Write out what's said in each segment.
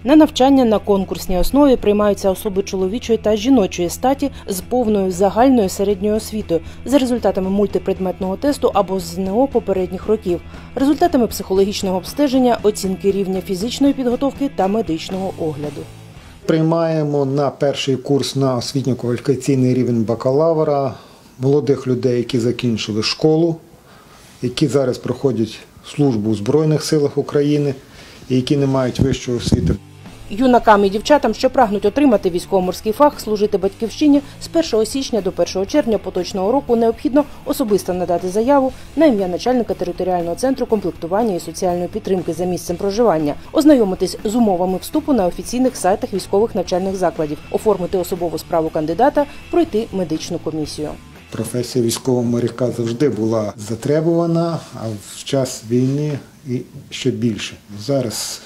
На навчання на конкурсній основі приймаються особи чоловічої та жіночої статі з повною загальною середньою освітою за результатами мультипредметного тесту або з ЗНО попередніх років, результатами психологічного обстеження, оцінки рівня фізичної підготовки та медичного огляду. Приймаємо на перший курс на освітньо-кваліфікаційний рівень бакалавра молодих людей, які закінчили школу, які зараз проходять службу у Збройних силах України і які не мають вищої освіти. Юнакам і дівчатам, що прагнуть отримати військово-морський фах, служити батьківщині, з 1 січня до 1 червня поточного року необхідно особисто надати заяву на ім'я начальника територіального центру комплектування і соціальної підтримки за місцем проживання, ознайомитись з умовами вступу на офіційних сайтах військових навчальних закладів, оформити особову справу кандидата, пройти медичну комісію. Професія військового моряка завжди була затребувана, а в час війни і ще більше. Зараз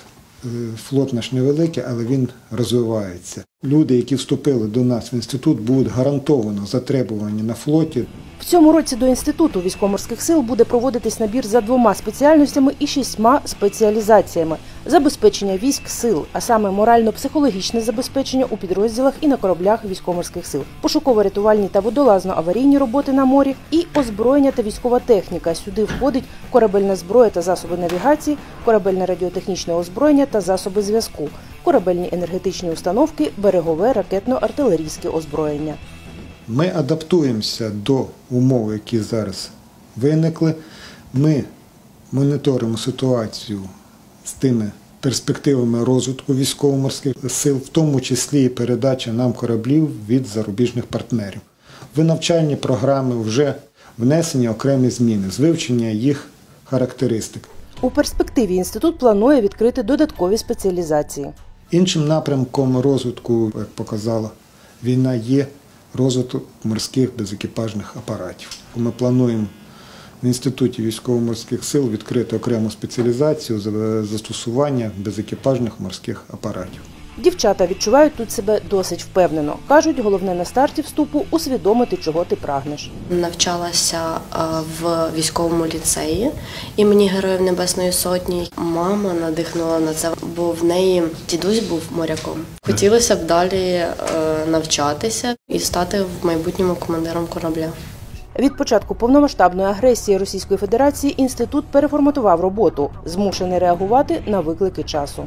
флот наш невеликий, але він розвивається. Люди, які вступили до нас в інститут, будуть гарантовано затребувані на флоті. В цьому році до Інституту військово-морських сил буде проводитись набір за 2 спеціальностями і 6 спеціалізаціями. Забезпечення військ сил, а саме морально-психологічне забезпечення у підрозділах і на кораблях військово-морських сил, пошуково-рятувальні та водолазно-аварійні роботи на морі і озброєння та військова техніка. Сюди входить корабельна зброя та засоби навігації, корабельне радіотехнічне озброєння та засоби зв'язку, корабельні енергетичні установки, берегове ракетно-артилерійське озброєння. Ми адаптуємося до умов, які зараз виникли. Ми моніторимо ситуацію з тими перспективами розвитку військово-морських сил, в тому числі і передача нам кораблів від зарубіжних партнерів. В навчальні програми вже внесені окремі зміни з вивчення їх характеристик. У перспективі інститут планує відкрити додаткові спеціалізації. Іншим напрямком розвитку, як показала війна, є розвиток морських безекіпажних апаратів. Ми плануємо в Інституті військово-морських сил відкрити окрему спеціалізацію застосування безекіпажних морських апаратів. Дівчата відчувають тут себе досить впевнено. Кажуть, головне на старті вступу – усвідомити, чого ти прагнеш. Навчалася в військовому ліцеї імені Героїв Небесної Сотні. Мама надихнула на це, бо в неї дідусь був моряком. Хотілося б далі навчатися і стати в майбутньому командиром корабля. Від початку повномасштабної агресії Російської Федерації інститут переформатував роботу, змушений реагувати на виклики часу.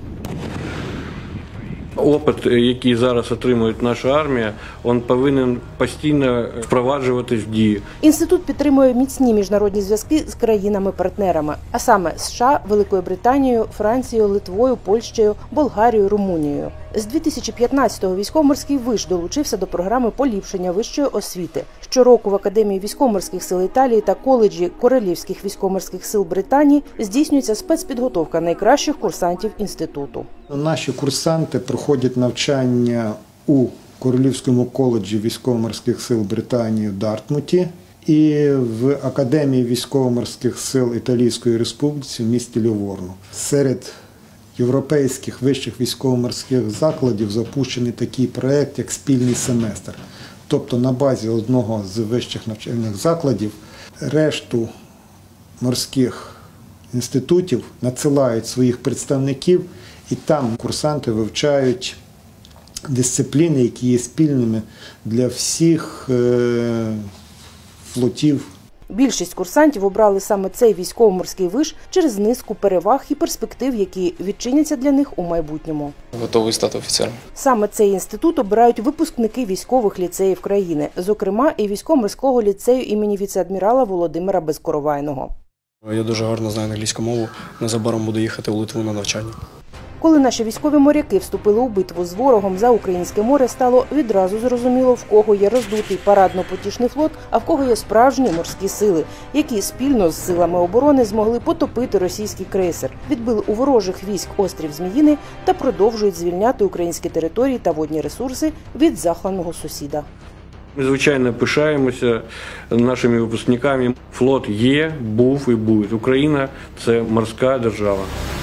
Опит, який зараз отримує наша армія, він повинен постійно впроваджуватись в дію. Інститут підтримує міцні міжнародні зв'язки з країнами-партнерами, а саме США, Великою Британією, Францією, Литвою, Польщею, Болгарією, Румунією. З 2015-го військово-морський виш долучився до програми поліпшення вищої освіти. Щороку в Академії військово-морських сил Італії та коледжі Королівських військово-морських сил Британії здійснюється спецпідготовка найкращих курсантів інституту. Наші курсанти проходять навчання у Королівському коледжі військово-морських сил Британії в Дартмуті і в Академії військово-морських сил Італійської Республіки в місті Ліворно. Серед європейських вищих військово-морських закладів запущений такий проєкт, як спільний семестр. Тобто на базі одного з вищих навчальних закладів решту морських інститутів надсилають своїх представників, і там курсанти вивчають дисципліни, які є спільними для всіх флотів. Більшість курсантів обрали саме цей військово-морський виш через низку переваг і перспектив, які відчиняться для них у майбутньому. Готовий стати офіцером. Саме цей інститут обирають випускники військових ліцеїв країни, зокрема і військово-морського ліцею імені віце-адмірала Володимира Безкоровайного. Я дуже гарно знаю англійську мову, незабаром буду їхати у Литву на навчання. Коли наші військові моряки вступили у битву з ворогом за українське море, стало відразу зрозуміло, в кого є роздутий парадно-потішний флот, а в кого є справжні морські сили, які спільно з силами оборони змогли потопити російський крейсер, відбили у ворожих військ острів Зміїний та продовжують звільняти українські території та водні ресурси від захланого сусіда. Ми, звичайно, пишаємося нашими випускниками. Флот є, був і буде. Україна – це морська держава.